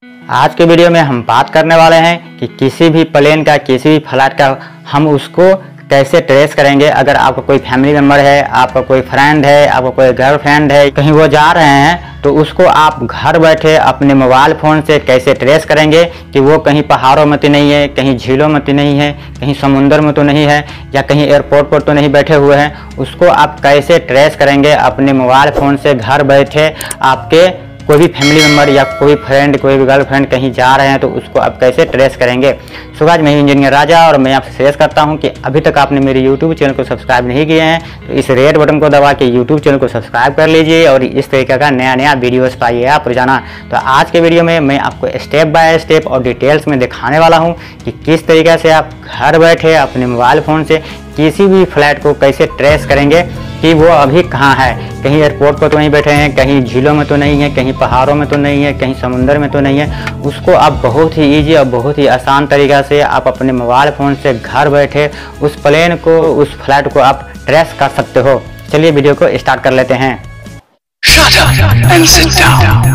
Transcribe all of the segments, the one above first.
आज के वीडियो में हम बात करने वाले हैं कि किसी भी प्लेन का, किसी भी फ्लाइट का हम उसको कैसे ट्रेस करेंगे। अगर आपका कोई फैमिली मेम्बर है, आपका कोई फ्रेंड है, आपका कोई गर्लफ्रेंड है, कहीं वो जा रहे हैं तो उसको आप घर बैठे अपने मोबाइल फ़ोन से कैसे ट्रेस करेंगे कि वो कहीं पहाड़ों में तो नहीं है, कहीं झीलों में तो नहीं है, कहीं समुंदर में तो नहीं है, या कहीं एयरपोर्ट पर तो नहीं बैठे हुए हैं। उसको आप कैसे ट्रेस करेंगे अपने मोबाइल फ़ोन से घर बैठे। आपके कोई भी फैमिली मेम्बर या कोई फ्रेंड, कोई भी गर्लफ्रेंड कहीं जा रहे हैं तो उसको आप कैसे ट्रेस करेंगे। सो गाइस, मैं इंजीनियर राजा और मैं आपसे सजेस्ट करता हूं कि अभी तक आपने मेरे यूट्यूब चैनल को सब्सक्राइब नहीं किए हैं तो इस रेड बटन को दबा के यूट्यूब चैनल को सब्सक्राइब कर लीजिए और इस तरीके का नया वीडियोस पाइए आप रोजाना। तो आज के वीडियो में मैं आपको स्टेप बाय स्टेप और डिटेल्स में दिखाने वाला हूँ कि किस तरीके से आप घर बैठे अपने मोबाइल फ़ोन से किसी भी फ्लाइट को कैसे ट्रेस करेंगे कि वो अभी कहाँ है। कहीं एयरपोर्ट पर तो नहीं बैठे हैं, कहीं झीलों में तो नहीं है, कहीं पहाड़ों में तो नहीं है, कहीं समुंदर में तो नहीं है। उसको आप बहुत ही ईजी और बहुत ही आसान तरीक़ा से आप अपने मोबाइल फ़ोन से घर बैठे उस प्लेन को, उस फ्लाइट को आप ट्रेस कर सकते हो। चलिए वीडियो को स्टार्ट कर लेते हैं। Shut up and sit down.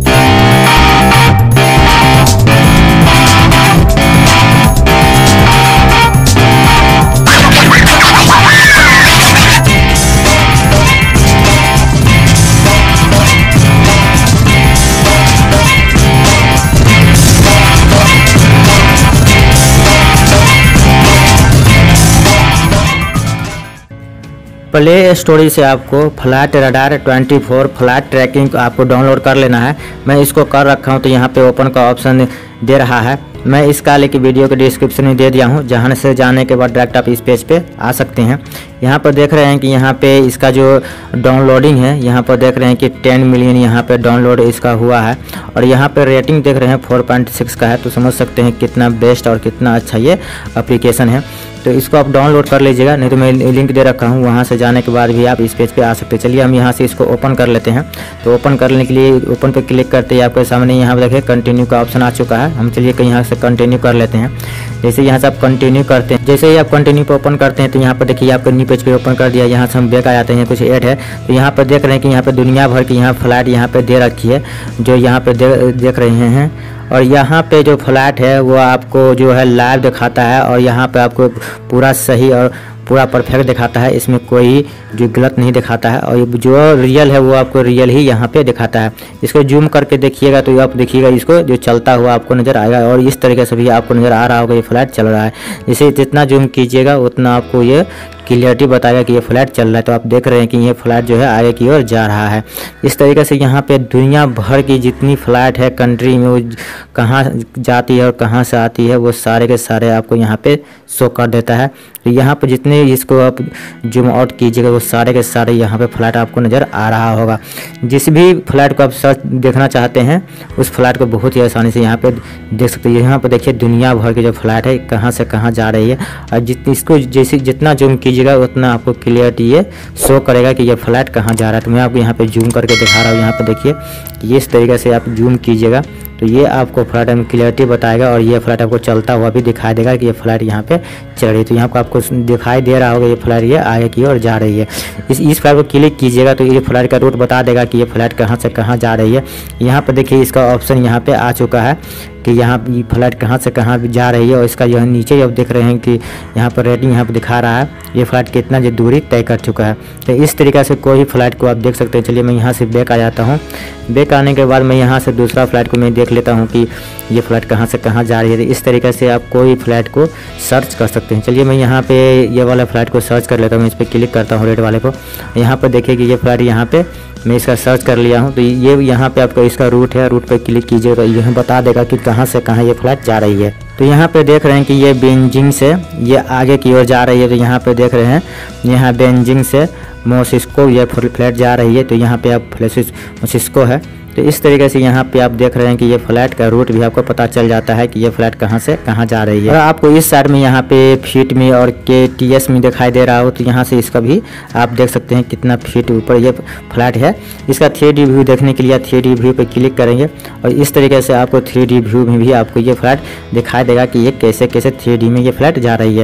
Play store से आपको फ्लाइट रडार 24 फ्लाइट ट्रैकिंग आपको डाउनलोड कर लेना है। मैं इसको कर रखा हूँ तो यहाँ पे ओपन का ऑप्शन दे रहा है। मैं इसका लिंक वीडियो के डिस्क्रिप्शन में दे दिया हूँ, जहाँ से जाने के बाद डायरेक्ट आप इस पेज पे आ सकते हैं। यहाँ पर देख रहे हैं कि यहाँ पे इसका जो डाउनलोडिंग है, यहाँ पर देख रहे हैं कि 10 मिलियन यहाँ पे डाउनलोड इसका हुआ है और यहाँ पे रेटिंग देख रहे हैं 4.6 का है। तो समझ सकते हैं कितना बेस्ट और कितना अच्छा ये एप्लीकेशन है। तो इसको आप डाउनलोड कर लीजिएगा, नहीं तो मैं लिंक दे रखा हूँ, वहाँ से जाने के बाद भी आप इस पेज पे आ सकते हैं। चलिए हम यहाँ से इसको ओपन कर लेते हैं। तो ओपन करने के लिए ओपन पे क्लिक करते ही आपके सामने यहाँ पर देखिए कंटिन्यू का ऑप्शन आ चुका है। हम चलिए यहाँ से कंटिन्यू कर लेते हैं। जैसे यहाँ से आप कंटिन्यू करते हैं, जैसे ही आप कंटिन्यू पे ओपन करते हैं तो यहाँ पर देखिए आपको न्यू पेज पे ओपन कर दिया। यहाँ से हम बैक आ जाते हैं, कुछ ऐड है तो यहाँ पर देख रहे हैं कि यहाँ पे दुनिया भर की यहाँ फ्लाइट यहाँ पे दे रखी है, जो यहाँ पे देख रहे हैं। और यहाँ पे जो फ्लाइट है वो आपको जो है लाइव दिखाता है और यहाँ पे आपको पूरा सही और पूरा परफेक्ट दिखाता है। इसमें कोई जो गलत नहीं दिखाता है और जो रियल है वो आपको रियल ही यहाँ पे दिखाता है। इसको जूम करके देखिएगा तो आप देखिएगा इसको जो चलता हुआ आपको नज़र आएगा और इस तरीके से भी आपको नज़र आ रहा होगा ये फ्लाइट चल रहा है। जैसे जितना जूम कीजिएगा उतना आपको ये क्लियरिटी बताएगा कि ये फ्लाइट चल रहा है। तो आप देख रहे हैं कि ये फ्लाइट जो है आगे की ओर जा रहा है। इस तरीके से यहाँ पे दुनिया भर की जितनी फ्लाइट है कंट्री में, वो कहाँ जाती है और कहाँ से आती है, वो सारे के सारे आपको यहाँ पे शो कर देता है। तो यहाँ पे जितने इसको आप जूम आउट कीजिएगा वो सारे के सारे यहाँ पे फ्लाइट आपको नज़र आ रहा होगा। जिस भी फ्लाइट को आप सर्च देखना चाहते हैं उस फ्लाइट को बहुत ही आसानी से यहाँ पे देख सकते हैं। यहाँ पे देखिए दुनिया भर की जो फ्लाइट है कहाँ से कहाँ जा रही है और इसको जैसे जितना जूम कीजिएगा उतना आपको क्लियरिटी ये शो करेगा कि ये फ्लाइट कहाँ जा रहा है। तो मैं आपको यहाँ पे जूम करके दिखा रहा हूँ। यहाँ पे देखिए कि इस तरीके से आप जूम कीजिएगा तो ये आपको फ्लाइट में क्लियरिटी बताएगा और ये फ्लाइट आपको चलता हुआ भी दिखाई देगा कि ये फ्लाइट यहाँ पे चल रही है। तो यहाँ पर आपको दिखाई दे रहा होगा ये फ्लाइट ये आगे की ओर जा रही है। इस फ्लाइट को क्लिक कीजिएगा तो ये फ्लाइट का रूट बता देगा कि ये फ्लाइट कहाँ से कहाँ जा रही है। यहाँ पर देखिए इसका ऑप्शन यहाँ पे आ चुका है कि यहाँ फ्लाइट कहाँ से कहाँ जा रही है और इसका जो है नीचे आप देख रहे हैं कि यहाँ पर रेटिंग यहाँ पर दिखा रहा है ये फ्लाइट कितना जो दूरी तय कर चुका है। तो इस तरीक़े से कोई फ्लाइट को आप देख सकते हैं। चलिए मैं यहाँ से बैक आ जाता हूँ। बैक आने के बाद मैं यहाँ से दूसरा फ्लाइट को मैं देख लेता हूँ कि ये फ्लाइट कहाँ से कहाँ जा रही है। तो इस तरीके से आप कोई फ्लाइट को सर्च कर सकते हैं। चलिए मैं यहाँ पे ये वाला फ्लाइट को सर्च कर लेता हूँ। इस पर क्लिक करता हूँ रेड वाले को। यहाँ पर देखिए कि ये फ्लाइट यहाँ पे मैं इसका सर्च कर लिया हूँ। तो ये यहाँ पे आपको इसका रूट है, रूट पे क्लिक कीजिए तो यह बता देगा कि कहाँ से कहाँ ये फ्लाइट जा रही है। तो यहाँ पे देख रहे हैं कि ये बेजिंग से ये आगे की ओर जा रही है। तो यहाँ पे देख रहे हैं यहाँ बेजिंग से मोसिस्को ये फ्लाइट जा रही है। तो यहाँ पे आप मोसिस्को है। तो इस तरीके से यहाँ पे आप देख रहे हैं कि ये फ्लाइट का रूट भी आपको पता चल जाता है कि ये फ्लाइट कहाँ से कहाँ जा रही है। और आपको इस साइड में यहाँ पे फीट में और KTS में दिखाई दे रहा हो तो यहाँ से इसका भी आप देख सकते हैं कितना फीट ऊपर ये फ्लाइट है। इसका 3D व्यू देखने के लिए 3D व्यू पे क्लिक करेंगे और इस तरीके से आपको 3D व्यू में भी आपको ये फ्लाइट दिखाई देगा कि ये कैसे कैसे 3D में ये फ्लाइट जा रही है।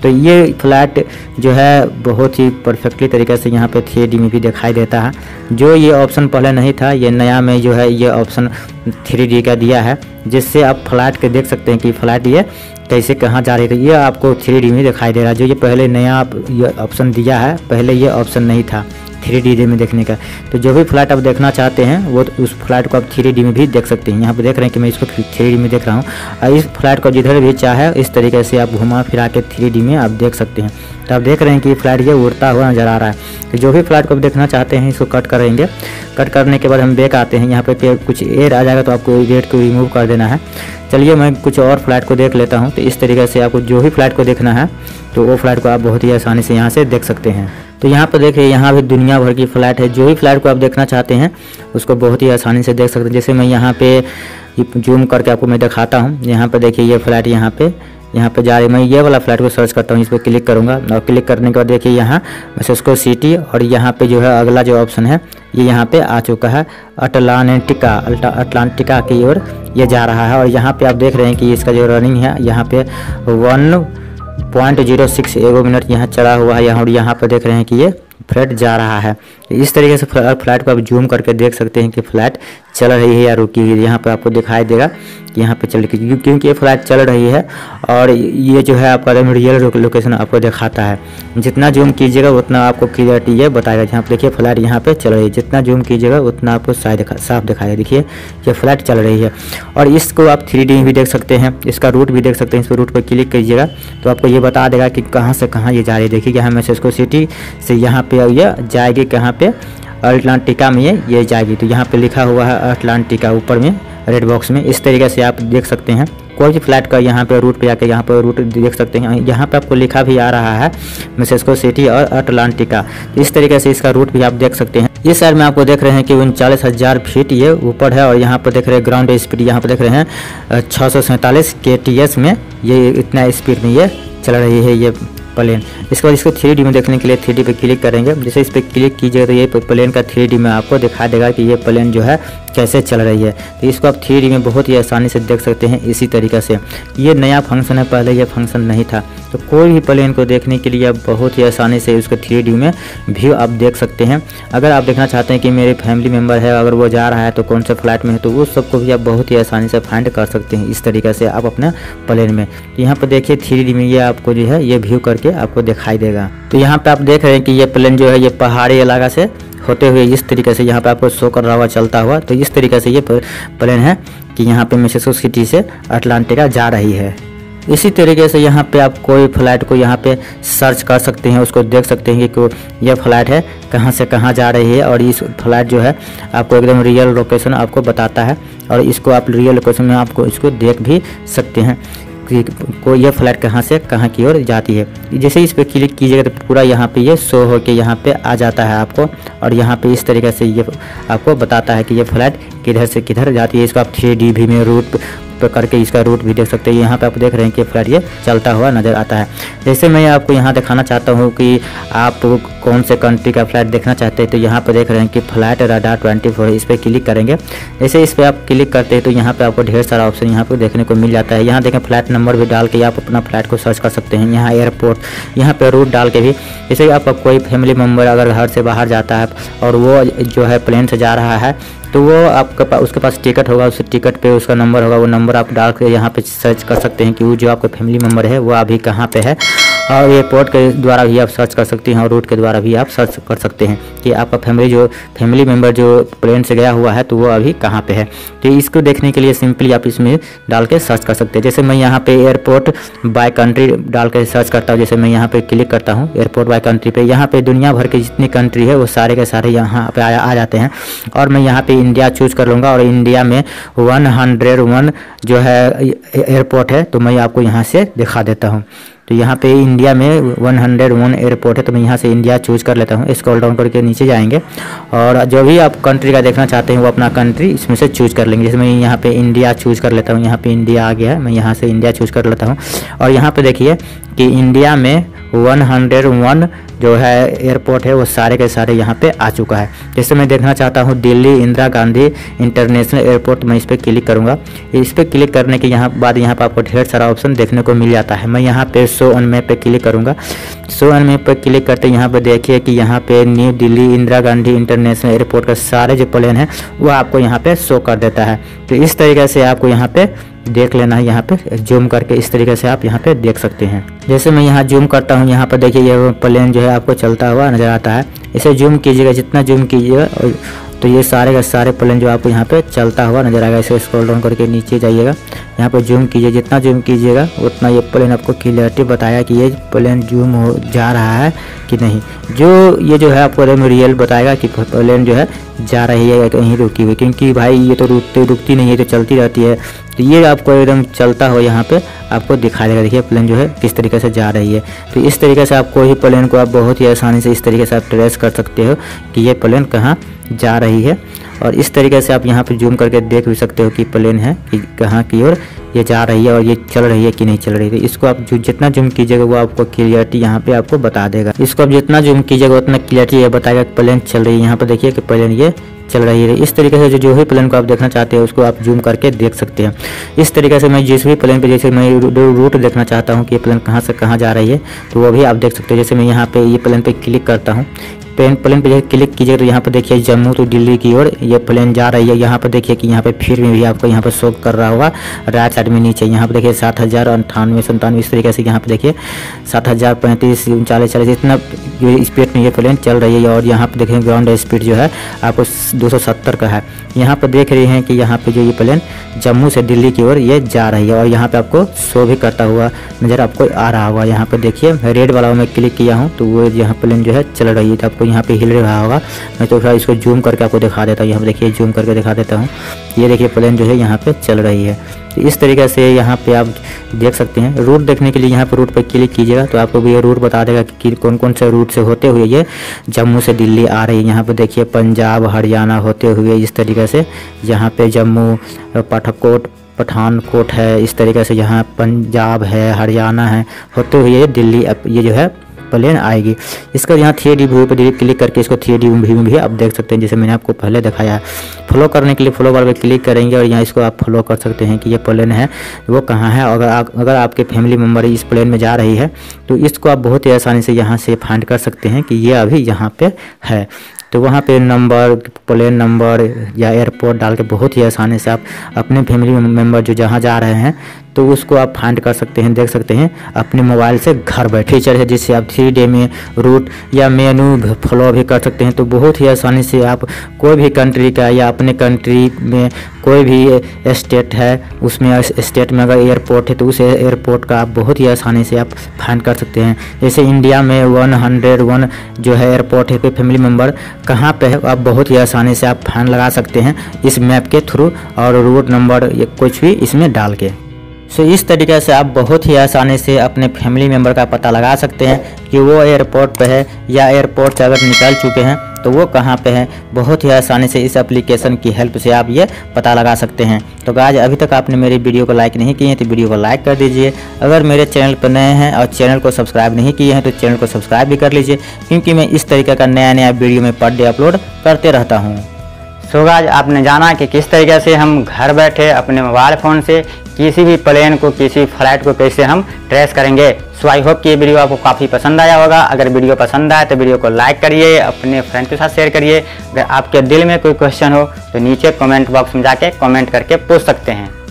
तो ये फ्लैट जो है बहुत ही परफेक्टली तरीके से यहाँ पे 3D में भी दिखाई देता है। जो ये ऑप्शन पहले नहीं था, ये नया में जो है ये ऑप्शन 3D का दिया है, जिससे आप फ्लैट के देख सकते हैं कि फ्लैट ये कैसे कहाँ जा रही थी, ये आपको 3D में दिखाई दे रहा है। जो ये पहले नया ये ऑप्शन दिया है, पहले ये ऑप्शन नहीं था 3D में देखने का। तो जो भी फ्लैट आप देखना चाहते हैं वो उस फ्लैट को आप 3D में भी देख सकते हैं। यहाँ पे देख रहे हैं कि मैं इसको 3D में देख रहा हूँ, और इस फ्लैट को जिधर भी चाहे इस तरीके से आप घुमा फिरा के 3D में आप देख सकते हैं। तो आप देख रहे हैं कि फ्लैट ये उड़ता हुआ नज़र आ रहा है। तो जो भी फ्लैट को आप देखना चाहते हैं इसको कट करेंगे। कट करने के बाद हम बैक आते हैं, यहाँ पे कुछ एयर आ जाएगा तो आपको एयर को रिमूव कर देना है। चलिए मैं कुछ और फ्लैट को देख लेता हूँ। तो इस तरीके से आपको जो भी फ्लैट को देखना है तो वो फ्लैट को आप बहुत ही आसानी से यहाँ से देख सकते हैं। तो यहाँ पर देखिए, यहाँ भी दुनिया भर की फ्लैट है। जो भी फ्लैट को आप देखना चाहते हैं उसको बहुत ही आसानी से देख सकते हैं। जैसे मैं यहाँ पे जूम करके आपको मैं दिखाता हूँ। यहाँ पर देखिए ये फ्लैट यहाँ पे जा रही है। मैं ये वाला फ्लैट को सर्च करता हूँ, इस पर क्लिक करूँगा और क्लिक करने के बाद देखिए यहाँ मेसेस्को सिटी, और यहाँ पे जो है अगला जो ऑप्शन है ये यहाँ पे आ चुका है, अटलांटिका की ओर ये जा रहा है। और यहाँ पे आप देख रहे हैं कि इसका जो रनिंग है यहाँ पे 1.06 मिनट यहाँ चढ़ा हुआ है। और यहाँ पर देख रहे हैं कि ये फ्लैट जा रहा है। इस तरीके से फ्लैट को आप जूम करके देख सकते हैं कि फ्लैट चल रही है या रुकी हुई है। यहाँ पे आपको दिखाई देगा कि यहाँ पे चल रही, क्योंकि ये फ्लैट चल रही है और ये जो है आपका रियल लोकेशन आपको दिखाता है। जितना जूम कीजिएगा उतना आपको क्लियरिटी ये बताएगा। यहाँ पे देखिए फ्लैट यहाँ पे चल रही है, जितना जूम कीजिएगा उतना आपको साफ दिखाएगा। देखिए ये फ्लैट चल रही है। और इसको आप 3D में भी देख सकते हैं, इसका रूट भी देख सकते हैं। इस पर रूट पर क्लिक कीजिएगा तो आपको ये बता देगा कि कहाँ से कहाँ ये जा रही है। देखिए यहाँ मेसेस्को सिटी से यहाँ पे ये जाएगी कहाँ पे, अटलांटिका में ये जाएगी। तो यहाँ पे लिखा हुआ है अटलांटिका ऊपर में रेड बॉक्स में। इस तरीके से आप देख सकते हैं कोई भी फ्लैट का यहाँ पे रूट पे आके यहाँ पे रूट देख सकते हैं। यहाँ पे आपको लिखा भी आ रहा है मेसेस्को सिटी और अटलांटिका। इस तरीके से इसका रूट भी आप देख सकते हैं। इस साइड में आपको देख रहे हैं कि 39,000 फीट ये ऊपर है, और यहाँ पर देख रहे हैं ग्राउंड स्पीड, यहाँ पर देख रहे हैं 647 kts में ये इतना स्पीड में ये चल रही है ये प्लेन। इसके बाद इसको 3D में देखने के लिए 3D पे क्लिक करेंगे। जैसे इस पर क्लिक कीजिएगा तो ये प्लेन का 3D में आपको दिखा देगा कि ये प्लेन जो है कैसे चल रही है। तो इसको आप 3D में बहुत ही आसानी से देख सकते हैं। इसी तरीके से ये नया फंक्शन है, पहले ये फंक्शन नहीं था। तो कोई भी प्लेन को देखने के लिए आप बहुत ही आसानी से उसको 3D में व्यू आप देख सकते हैं। अगर आप देखना चाहते हैं कि मेरे फैमिली मेम्बर है, अगर वो जा रहा है तो कौन से फ्लैट में है, तो उस सबको भी आप बहुत ही आसानी से फाइंड कर सकते हैं इस तरीके से आप अपने प्लेन में। तो यहाँ पर देखिए 3D में ये आपको जो है ये व्यू करके आपको दिखाई देगा। तो यहाँ पे आप देख रहे हैं कि ये प्लेन जो है ये पहाड़ी इलाका से होते हुए इस तरीके से यहाँ पे आपको शो कर रहा हुआ चलता हुआ। तो इस तरीके से ये प्लेन है कि यहाँ पे मेसेस्को सिटी से अटलांटिका जा रही है। इसी तरीके से यहाँ पे आप कोई फ्लैट को यहाँ पे सर्च कर सकते हैं, उसको देख सकते हैं कि यह फ्लैट है कहाँ से कहाँ जा रही है। और इस फ्लैट जो है आपको एकदम रियल लोकेशन आपको बताता है, और इसको आप रियल लोकेशन में आपको इसको देख भी सकते हैं कि को यह फ्लैट कहाँ से कहाँ की ओर जाती है। जैसे इस पर क्लिक कीजिएगा तो पूरा यहाँ पे ये शो हो के यहाँ पे आ जाता है आपको, और यहाँ पे इस तरीके से ये आपको बताता है कि ये फ्लैट किधर से किधर जाती है। इसको आप 3D भी में रूट पे करके इसका रूट भी देख सकते हैं। यहाँ पे आप देख रहे हैं कि फ्लैट ये चलता हुआ नज़र आता है। जैसे मैं आपको यहाँ दिखाना चाहता हूँ कि आप कौन से कंट्री का फ्लैट देखना चाहते हैं, तो यहाँ पे देख रहे हैं कि फ्लैट रडार 24, इस पर क्लिक करेंगे। जैसे इस पर आप क्लिक करते हैं तो यहाँ पे आपको ढेर सारा ऑप्शन यहाँ पे देखने को मिल जाता है। यहाँ देखें फ्लैट नंबर भी डाल के आप अपना फ्लैट को सर्च कर सकते हैं। यहाँ एयरपोर्ट, यहाँ पे रूट डाल के भी, जैसे आपका कोई फैमिली मेम्बर अगर घर से बाहर जाता है और वो जो है प्लेन से जा रहा है, तो वो आपके पास उसके पास टिकट होगा, उस टिकट पे उसका नंबर होगा, वो नंबर आप डाल के यहाँ पे सर्च कर सकते हैं कि वो जो आपका फैमिली मेम्बर है वो अभी कहाँ पे है। और एयरपोर्ट के द्वारा भी आप सर्च कर सकते हैं, और रूट के द्वारा भी आप सर्च कर सकते हैं कि आपका फैमिली मेम्बर जो प्लेन से गया हुआ है तो वो अभी कहाँ पे है। तो इसको देखने के लिए सिंपली आप इसमें डाल के सर्च कर सकते हैं। जैसे मैं यहाँ पे एयरपोर्ट बाय कंट्री डाल के सर्च करता हूँ। जैसे मैं यहाँ पे क्लिक करता हूँ एयरपोर्ट बाय कंट्री पे, यहाँ पे दुनिया भर की जितनी कंट्री है वो सारे के सारे यहाँ पे आ जाते हैं। और मैं यहाँ पे इंडिया चूज कर लूँगा, और इंडिया में 101 जो है एयरपोर्ट है, तो मैं आपको यहाँ से दिखा देता हूँ। तो यहाँ पे इंडिया में 101 एयरपोर्ट है, तो मैं यहाँ से इंडिया चूज कर लेता हूँ। स्क्रॉल डाउन करके नीचे जाएंगे, और जो भी आप कंट्री का देखना चाहते हैं वो अपना कंट्री इसमें से चूज कर लेंगे। जैसे मैं यहाँ पे इंडिया चूज कर लेता हूँ, यहाँ पे इंडिया आ गया है, मैं यहाँ से इंडिया चूज कर लेता हूँ। और यहाँ पे देखिए कि इंडिया में 101 जो है एयरपोर्ट है वो सारे के सारे यहाँ पे आ चुका है। जैसे मैं देखना चाहता हूँ दिल्ली इंदिरा गांधी इंटरनेशनल एयरपोर्ट, मैं इस पर क्लिक करूँगा। इस पर क्लिक करने के बाद यहाँ पर आपको ढेर सारा ऑप्शन देखने को मिल जाता है। मैं यहाँ पे शो ऑन मैप पे क्लिक करूँगा। शो ऑन मैप पे क्लिक करते यहाँ पे देखिए कि यहाँ पे न्यू दिल्ली इंदिरा गांधी इंटरनेशनल एयरपोर्ट का सारे जो प्लेन है वो आपको यहाँ पे शो कर देता है। तो इस तरीके से आपको यहाँ पे देख लेना है, यहाँ पे जूम करके इस तरीके से आप यहाँ पे देख सकते हैं। जैसे मैं यहाँ जूम करता हूँ, यहाँ पर देखिए ये प्लेन जो है आपको चलता हुआ नज़र आता है। इसे जूम कीजिएगा, जितना जूम कीजिएगा तो ये सारे का सारे प्लेन जो आपको यहाँ पे चलता हुआ नजर आएगा। इसे स्क्रॉल डाउन करके नीचे जाइएगा, यहाँ पे जूम कीजिए, जितना जूम कीजिएगा उतना ये प्लेन आपको क्लियरिटी बताया कि ये प्लेन जूम हो जा रहा है कि नहीं। ये जो है आपको रियल बताएगा कि प्लेन जो है जा रही है कहीं रुकी हुई, क्योंकि भाई ये तो रुकती नहीं है, तो चलती रहती है। तो ये आपको एकदम चलता हो यहाँ पे आपको दिखा देगा। देखिए प्लेन जो है किस तरीके से जा रही है। तो इस तरीके से आप कोई भी प्लेन को आप बहुत ही आसानी से इस तरीके से आप ट्रेस कर सकते हो कि ये प्लेन कहाँ जा रही है। और इस तरीके से आप यहाँ पे जूम करके देख भी सकते हो कि प्लेन है कि कहाँ की ओर ये जा रही है और ये चल रही है कि नहीं चल रही है। इसको आप जितना जूम कीजिएगा वो आपको क्लियरिटी यहाँ पे आपको बता देगा। इसको आप जितना जूम कीजिएगा उतना क्लियरिटी ये बताएगा कि प्लेन चल रही है। यहाँ पे देखिए कि प्लेन ये चल रही है। इस तरीके से जो भी प्लेन को आप देखना चाहते हैं उसको आप जूम करके देख सकते हैं। इस तरीके से मैं जिस भी प्लेन पे, जैसे मैं रूट देखना चाहता हूँ कि ये प्लेन कहाँ से कहाँ जा रही है तो वो भी आप देख सकते हैं। जैसे मैं यहाँ पे ये प्लेन पे क्लिक करता हूँ, प्लेन पे क्लिक कीजिए तो यहाँ पे देखिए जम्मू तो दिल्ली की ओर ये प्लेन जा रही है। यहाँ पे देखिए कि यहाँ पे फिर में भी आपको यहाँ पे शो कर रहा होगा राइट साइड में नीचे। यहाँ पे देखिए 7098 97 इस तरीके से यहाँ पे देखिए 7035 39 40 इतना स्पीड में ये प्लेन चल रही है। और यहाँ पे देखिए ग्राउंड स्पीड जो है आपको 270 का है। यहाँ पे देख रहे हैं कि यहाँ पे जो ये प्लेन जम्मू से दिल्ली की ओर ये जा रही है और यहाँ पे आपको शो भी करता हुआ नज़र आपको आ रहा होगा। यहाँ पे देखिए रेड वाला मैं क्लिक किया हूँ तो वो यहाँ प्लेन जो है चल रही है, तो आपको यहाँ पे हिल रहा होगा। मैं तो थोड़ा इसको जूम करके आपको दिखा देता हूँ। यहाँ पे देखिए जूम करके दिखा देता हूँ, ये देखिए प्लेन जो है यहाँ पे चल रही है। तो इस तरीके से यहाँ पे आप देख सकते हैं। रूट देखने के लिए यहाँ पे रूट पर क्लिक कीजिएगा तो आपको भी ये रूट बता देगा कि कौन कौन से रूट से होते हुए ये जम्मू से दिल्ली आ रही है। यहाँ पे देखिए पंजाब हरियाणा होते हुए इस तरीके से यहाँ पे जम्मू पठानकोट है, इस तरीके से यहाँ पंजाब है हरियाणा है होते हुए दिल्ली ये जो है प्लेन आएगी। इसका यहाँ 3D व्यू पर क्लिक करके इसको 3D व्यू में भी आप देख सकते हैं, जैसे मैंने आपको पहले दिखाया है। फॉलो करने के लिए फॉलो बार पे क्लिक करेंगे और यहाँ इसको आप फॉलो कर सकते हैं कि ये प्लेन है वो कहाँ है। अगर आपके फैमिली मेम्बर इस प्लेन में जा रही है तो इसको आप बहुत ही आसानी से यहाँ से फाइंड कर सकते हैं कि ये अभी यहाँ पे है। तो वहाँ पे नंबर, प्लेन नंबर या एयरपोर्ट डाल के बहुत ही आसानी से आप अपने फैमिली मेम्बर जो जहाँ जा रहे हैं तो उसको आप फाइंड कर सकते हैं, देख सकते हैं अपने मोबाइल से घर बैठे। फीचर है जिससे आप 3D में रूट या मेनू फॉलो भी कर सकते हैं। तो बहुत ही आसानी से आप कोई भी कंट्री का या अपने कंट्री में कोई भी स्टेट है उसमें स्टेट में अगर एयरपोर्ट है तो उस एयरपोर्ट का आप बहुत ही आसानी से आप फाइंड कर सकते हैं। जैसे इंडिया में 101 जो है एयरपोर्ट है, फैमिली मेम्बर कहाँ पे है आप बहुत ही आसानी से आप फाइंड लगा सकते हैं इस मैप के थ्रू और रूट नंबर या कुछ भी इसमें डाल के। सो इस तरीके से आप बहुत ही आसानी से अपने फैमिली मेम्बर का पता लगा सकते हैं कि वो एयरपोर्ट पे है या एयरपोर्ट से अगर निकल चुके हैं तो वो कहाँ पे है। बहुत ही आसानी से इस एप्लीकेशन की हेल्प से आप ये पता लगा सकते हैं। तो गाइस अभी तक आपने मेरी वीडियो को लाइक नहीं किए हैं तो वीडियो को लाइक कर दीजिए। अगर मेरे चैनल पर नए हैं और चैनल को सब्सक्राइब नहीं किए हैं तो चैनल को सब्सक्राइब भी कर लीजिए, क्योंकि मैं इस तरीके का नया वीडियो में पर डे अपलोड करते रहता हूँ। सो गाइस आपने जाना कि किस तरीके से हम घर बैठे अपने मोबाइल फ़ोन से किसी भी प्लेन को, किसी फ्लाइट को कैसे हम ट्रेस करेंगे। सो आई होप कि ये वीडियो आपको काफ़ी पसंद आया होगा। अगर वीडियो पसंद आए तो वीडियो को लाइक करिए, अपने फ्रेंड के साथ शेयर करिए। अगर आपके दिल में कोई क्वेश्चन हो तो नीचे कमेंट बॉक्स में जाके कमेंट करके पूछ सकते हैं।